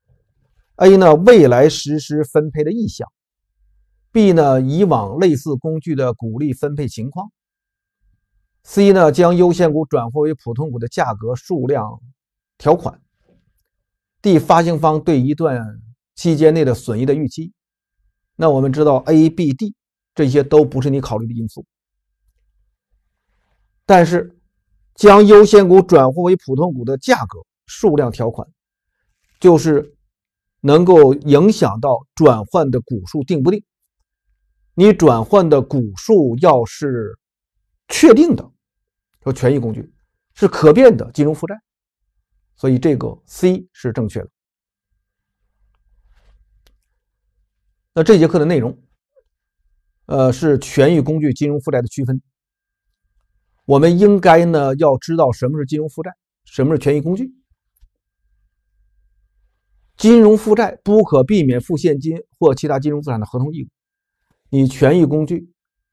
Speaker 1: A 呢，未来实施分配的意向 ；B 呢，以往类似工具的鼓励分配情况 ；C 呢，将优先股转化为普通股的价格、数量、条款 ；D 发行方对一段期间内的损益的预期。那我们知道 A、B、D 这些都不是你考虑的因素，但是将优先股转化为普通股的价格、数量、条款，就是能够影响到转换的股数定不定。你转换的股数要是确定的，说权益工具是可变的金融负债，所以这个 C 是正确的。那这节课的内容，是权益工具金融负债的区分。我们应该呢要知道什么是金融负债，什么是权益工具。金融负债不可避免付现金或其他金融资产的合同义务，你权益工具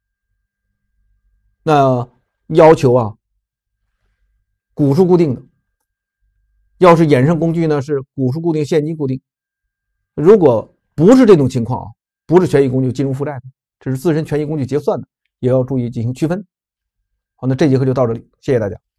Speaker 1: 那要求股数固定的，要是衍生工具呢是股数固定、现金固定。如果不是这种情况不是权益工具金融负债的，这是自身权益工具结算的，也要注意进行区分。好，那这节课就到这里，谢谢大家。